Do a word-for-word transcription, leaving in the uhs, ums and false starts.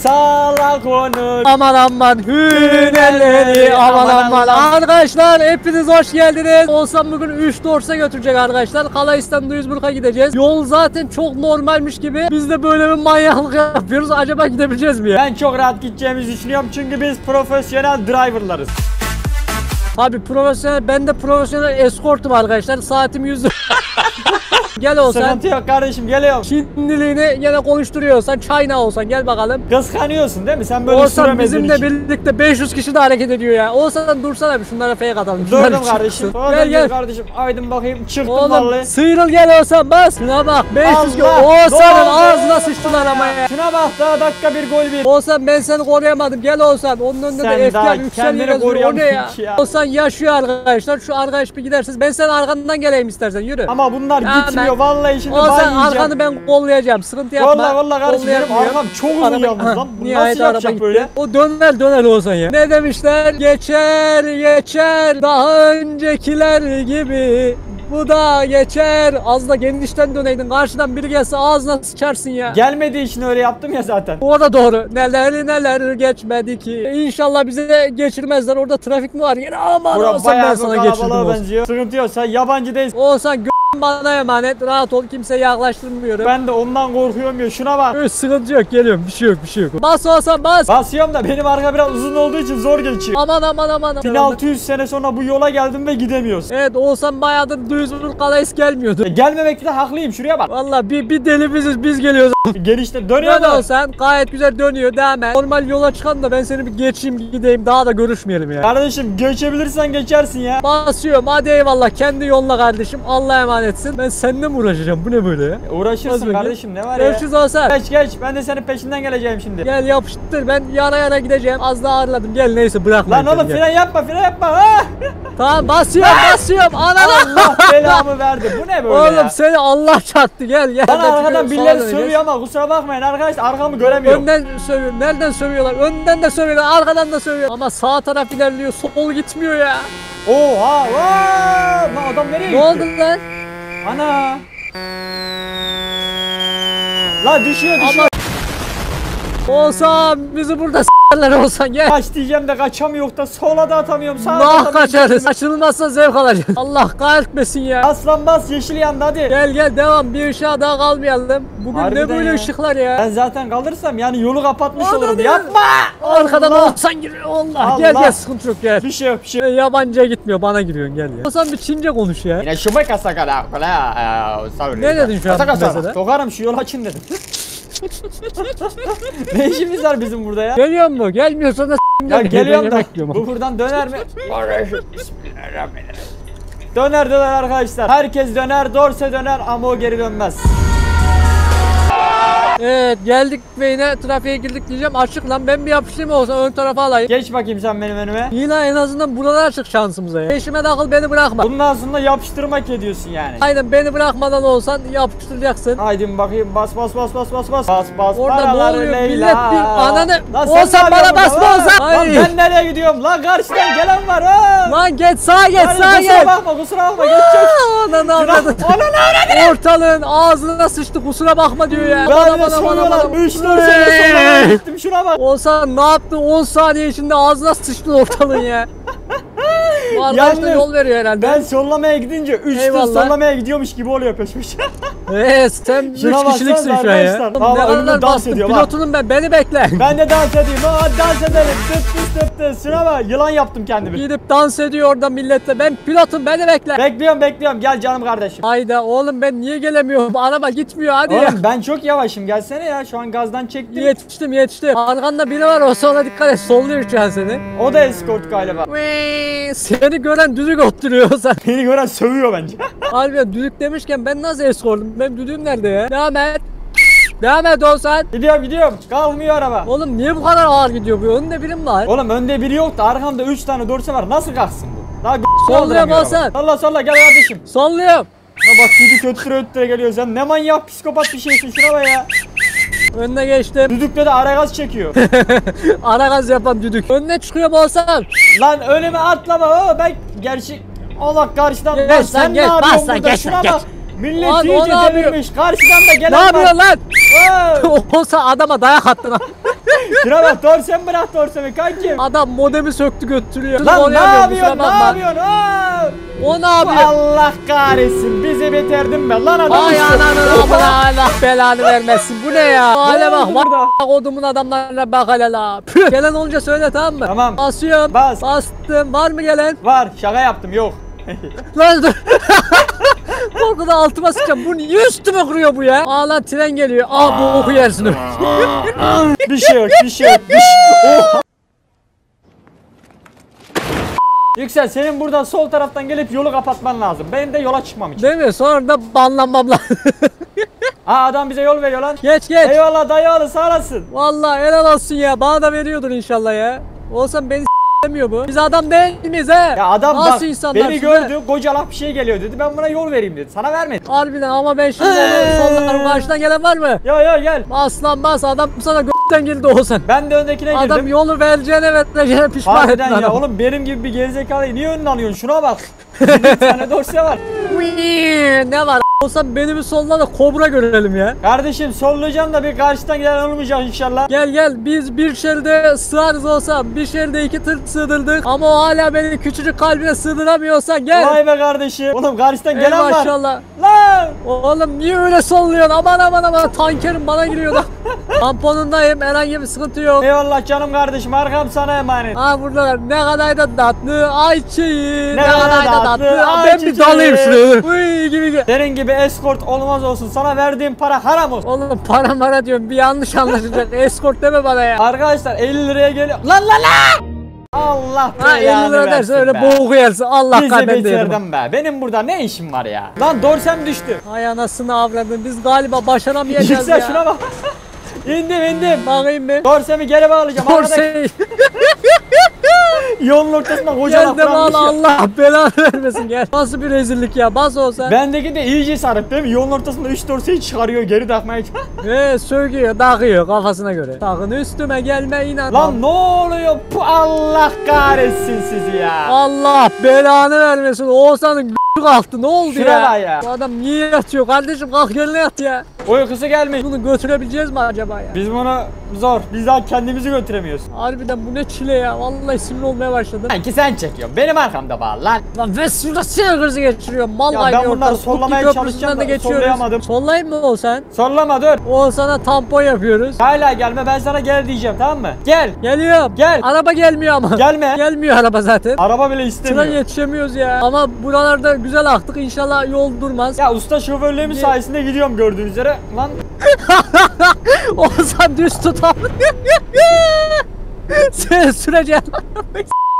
Salak onu. Aman aman hünerleri aman aman. Arkadaşlar hepiniz hoş geldiniz. Olsam bugün üç Dors'a götürecek arkadaşlar. Kalayistan Duisburg'a gideceğiz. Yol zaten çok normalmiş gibi. Biz de böyle bir manyaklık yapıyoruz. Acaba gidebileceğiz mi ya? Ben çok rahat gideceğimizi düşünüyorum çünkü biz profesyonel driverlarız. Abi profesyonel, ben de profesyonel eskortum arkadaşlar. Saatim yüz. Gel olsan. Sıkıntı yok kardeşim, geliyorum. Şimdiliğini yine konuşturuyorsan, China olsan gel bakalım. Kıskanıyorsun değil mi? Sen böyle Olsan bizimle için. birlikte beş yüz kişi de hareket ediyor ya. Olsan dursana bir şunlara fake atalım. Şunlar Durdum bir kardeşim. çıksın. Gel Gel gel. kardeşim. Aydın bakayım. Çıktım Oğlum vallahi. sıyrıl gel olsan bas. Şuna bak beş yüz gol. Allah, Olsan'ın doğru. ağzına sıçtılar ama ya. Şuna bak, daha dakika bir gol bir. Olsan ben seni koruyamadım. Gel olsan. Onun önünde Sen de daha F P R kendini yükseliyor. O ne koruyamıyorsun ya? ki ya. Olsan yaşıyor arkadaşlar. Şu arkadaş bir gidersiz. Ben senin arkandan geleyim istersen yürü. Ama bunlar Ya gitmiyor ben- vallahi, şimdi ben Olsan yiyeceğim. arkanı ben kollayacağım. Sıkıntı yapma. Vallahi vallahi kardeşim benim Kollayamıyorum. arkam çok uzun Araba- yalnız Ha, lan. Bu nihayet nasıl araba yapacak gitti. böyle? O döner döner olsan ya. Ne demişler? Geçer geçer daha öncekiler gibi. Bu da geçer. Az da genişten döneydin. Karşıdan biri gelse ağzına sıçarsın ya. Gelmediği için öyle yaptım ya zaten. O da doğru. Neler neler geçmedi ki. İnşallah bize geçirmezler. Orada trafik mi var? Yine aman Bura olsan ben bayağı sana bir geçirdim kalabalığa olsun. benziyor. Sıkıntı yok, sen yabancı değilsin. Olsan gö- bana emanet. Rahat ol. Kimseye yaklaştırmıyorum. Ben de ondan korkuyorum ya, şuna bak. Öyle sıkıntı yok. Geliyorum. Bir şey yok. Bir şey yok. Bas olsan bas. Basıyorum da benim arka biraz uzun olduğu için zor geçiyor. Aman aman aman. bin altı yüz sene sonra bu yola geldim ve gidemiyoruz. Evet olsan bayağıdır Duisburg Calais gelmiyordu. E, gelmemekte haklıyım, şuraya bak. Valla bir, bir deli biziz biz geliyoruz. Gelişte dönüyor Ne mu? olsan gayet güzel dönüyor devam et. Normal yola çıkan da ben seni bir geçeyim gideyim daha da görüşmeyelim ya. Kardeşim geçebilirsen geçersin ya. Basıyorum hadi eyvallah kendi yoluna kardeşim Allah'a emanetsin. Ben seninle mi uğraşacağım bu ne böyle ya? E, uğraşırsın bakayım. kardeşim, ne var ya. Görüşürüz olsan. Geç geç, ben de senin peşinden geleceğim şimdi. Gel yapıştır ben yara yara gideceğim az daha ağırladım gel neyse bırakma. Lan oğlum fren yapma, fren yapma. Ha! Tamam basıyorum basıyorum anana. Allah belamı verdi. Bu ne böyle Oğlum ya? seni Allah çarptı gel gel. Bana Ben arkadan çıkıyorum, birileri sağa döneceğiz. sövüyor ama kusura bakmayın arkadaşlar, arkamı göremiyorum. Önden sövüyor. Nereden sövüyorlar? Önden de sövüyorlar. Arkadan da sövüyor. Ama sağ taraf ilerliyor. Sol gitmiyor ya. Oha! Vaa! Lan adam nereye Ne gitti? oldu lan? Ana! La düşüyor düşüyor. Olsan bizi burada s**ler olsan gel. Kaç diyeceğim de kaçamıyor da sola da atamıyorum, sağa da Nah atamıyorum. kaçarız. Açılmazsa zevk alacağız. Allah kahretmesin ya. Aslan bas, yeşil yandı hadi. Gel gel devam. Bir ışığa daha kalmayalım. Bugün Harbiden ne böyle ya. ışıklar ya. Ben zaten kalırsam yani yolu kapatmış Aman olurum. ya. Yapma! Arkadan Allah! olsan giriyor. Allah. Allah. Gel gel sıkıntı yok gel. Bir şey yok, bir şey yok. Yabancıya gitmiyor bana giriyorsun gel ya. Olsan bir Çince konuş ya. Yine şu beka sakala. Ne dedin şu an mesela? Sokarım şu yolu açın dedim. Ne işimiz var bizim burada ya? Geliyor mu? Gelmiyorsa da s***. Ya geliyorum da bekliyorum. bu buradan döner mi? Bismillahirrahmanirrahim. Döner döner arkadaşlar. Herkes döner, Dorse döner ama o geri dönmez. Evet geldik ve yine trafiğe girdik diyeceğim. Açık lan ben bir yapıştırayım olsa ön tarafa alayım. Geç bakayım sen benim önüme. Yine en azından buralar açık şansımıza ya. Peşime takıl beni bırakma. Bundan sonra yapıştırmak ediyorsun yani. Aynen beni bırakmadan olsan yapıştıracaksın. Haydi bakayım, bas bas bas bas bas bas. Bas bas Orada ne paraları oluyor? Leyla. Millet bir ananı- Lan Olsan sen ne bana yapıyorsun basma burada? olsan. Lan Ay. ben nereye gidiyorum? Lan karşıdan gelen var ha. Lan geç sağa geç Hadi sağa kusura geç. bakma, kusura bakma, geçecek. Ananı avradın. Ortalığın ağzına sıçtı kusura bakma diyor ya. Bana Ben de bana bana soruyorlar. bana. üç dört sene sonra gittim, şuna bak. Olsan ne yaptın on saniye içinde ağzına sıçtın ortalığın ya. Bu arkadaş da Yalnız yol veriyor herhalde. Ben sollamaya gidince üç tır Eyvallah. sollamaya gidiyormuş gibi oluyor peş peşe. Eee sen üç Şuna kişiliksin baksanıza şu an ya. arkadaşlar. Oğlum, Baba ne önümde kadar dans bastın ediyor, bak. pilotunum ben beni bekle. Ben de dans edeyim. Hadi dans edelim. Tıt tıt tıt tıt. Şuna bak, yılan yaptım kendimi. Gidip dans ediyor orada milletle. Ben pilotum beni bekle. Bekliyorum bekliyorum, gel canım kardeşim. Hayda oğlum ben niye gelemiyorum? Araba gitmiyor hadi ya. Oğlum ben çok yavaşım, gelsene ya, şu an gazdan çektim. Yetiştim yetiştim. Arkanda biri var o sonra dikkat et solluyor şu an seni. O da escort galiba. Vii, Seni gören düdük oturuyor sen. Beni gören sövüyor bence. Harbiden düdük demişken ben nasıl eskortum? Benim düdüğüm nerede ya? Devam et. Devam et olsan. Gidiyorum gidiyorum, kalkmıyor araba. Oğlum niye bu kadar ağır gidiyor bu? Önünde birim var. Oğlum önde biri yok da arkamda üç tane dorse var, nasıl kalksın bu? Daha Solluyorum Hasan. Salla salla, gel kardeşim. Solluyorum. Ya bak düdük öttüre öttüre geliyor, sen ne manyak psikopat bir şeysin, şuna bak ya. Önüne geçtim. Düdükle de ara gaz çekiyor. Ara gaz yapan düdük. Önüne çıkıyorum olsan. Lan önüme atlama o, ben gerçi Allah karşıdan. Geç Lan lan, sen geç, ne bas yapıyorsun lan, burada, geç şuna lan, bak. Millet Lan, o iyice ne yapıyor? devirmiş. Karşıdan da gelen Ne var. yapıyorsun lan? Wow. Olsa adama dayak attın lan. Şuna bak dorsen bırak dorsemi kankim. Adam modemi söktü götürüyor. Lan ne Oynayamıyorum, yapıyorsun kusura ne bakma. yapıyorsun? Aa! O ne yapıyor? Allah kahretsin bizi bitirdim ben lan adam. Ay işte. ananın amına Allah belanı vermesin. Bu ne ya? Hale bak. oldu burada? Bak kodumun adamlarına bak hele la. Püh. Gelen olunca söyle tamam mı? Tamam. Basıyorum. Bas. Bastım. Var mı gelen? Var şaka yaptım yok. Lan dur. Korkudan altıma sıçacağım. Bu niye üstüme kuruyor bu ya? Aa lan tren geliyor. Aa bu oku yersin. Bir şey yok bir şey yok. Bir şey... Oh. Yüksel senin buradan sol taraftan gelip yolu kapatman lazım. Benim de yola çıkmam için. Değil mi? Sonra da banlanmam lan. Aa adam bize yol veriyor lan. Geç geç. Eyvallah dayıoğlu sağ olasın. Vallahi helal olsun ya. Bana da veriyordur inşallah ya. Olsam beni demiyor bu. Biz adam değil miyiz he? Ya adam Nasıl bak insanlar beni size? gördü kocalak bir şey geliyor dedi. Ben buna yol vereyim dedi. Sana vermedim. Harbiden ama ben şimdi onu sollarım. Karşıdan gelen var mı? Yo yo gel. Aslan bas adam sana g***ten girdi olsan. Ben de öndekine girdim. Adam yolu vereceğine vereceğine pişman ettin Harbiden ya adam. oğlum benim gibi bir gerizekalıyı niye önüne alıyorsun? Şuna bak. Bir tane dosya var. Uyyy, ne var olsam beni bir solla da kobra görelim ya. Kardeşim sollayacağım da bir karşıdan gelen olmayacak inşallah. Gel gel biz bir şeride sığarız olsam bir şeride iki tır sığdırdık ama o hala beni küçücük kalbine sığdıramıyorsan gel. Vay be kardeşim. Oğlum karşıdan Ey gelen var. maşallah. Lan. Oğlum niye öyle solluyorsun aman aman aman tankerim bana giriyor da. Tamponundayım herhangi bir sıkıntı yok. Eyvallah canım kardeşim arkam sana emanet. Ha buradalar ne kadar da tatlı ayçiçeği Ne ne, kadar kadar da tatlı, tatlı. Ben ayçiçeği. bir dalayım şuraya. Uy gibi gibi. Senin gibi escort olmaz olsun. Sana verdiğim para haram olsun. Oğlum para mara diyorum bir yanlış anlaşılacak. Escort deme bana ya. Arkadaşlar elli liraya geliyor. Lan lan lan. Allah Ha elli belanı lira versin derse öyle be. boğuk yersin. Allah Bizi kalben değerim. bitirdim be. Benim burada ne işim var ya? Lan dorsem düştü. Hay anasını avradın. Biz galiba başaramayacağız Yüksel ya. şuna bak. İndim indim. Bakayım bir. Dorsemi geri bağlayacağım. Arkadaki Dorsey. yolun ortasında koca Gel laf de bağla bırakmış ya. Allah belanı vermesin gel. Nasıl bir rezillik ya bas olsa. Bendeki de iyice sarıp değil mi? Yolun ortasında üç dorseyi çıkarıyor geri takmaya. He söküyor takıyor kafasına göre. Takın üstüme gelme inan. Lan ne oluyor? Bu Allah kahretsin sizi ya. Allah belanı vermesin. Oğuzhan'ın g***ü kalktı ne oldu Şuna ya? bak ya. Bu adam niye yatıyor kardeşim kalk yerine yat ya. Uykusu gelmiş. Bunu götürebileceğiz mi acaba ya? Biz bunu zor. Biz daha kendimizi götüremiyoruz. Harbiden bu ne çile ya. Vallahi sinir olmaya başladım. Sanki sen çekiyorsun. Benim arkamda bağlı lan. Lan ve şurada sinir krizi geçiriyorum. Mal Ya ben kaynıyor bunları ortalık. sollamaya Mutlu çalışacağım Köprüsü'nden da de geçiyoruz. sollayamadım. Sollayayım mı Oğuzhan? Sollama dur. Oğuzhan'a tampon yapıyoruz. Hala gelme ben sana gel diyeceğim tamam mı? Gel. Geliyorum. Gel. Araba gelmiyor ama. Gelme. Gelmiyor araba zaten. Araba bile Sıra istemiyor. yetişemiyoruz ya. Ama buralarda güzel aktık. İnşallah yol durmaz. Ya usta şoförlüğümün Ne? sayesinde gidiyorum gördüğünüz üzere. Lan Oğuzhan düz tutam. Sen süreceksin.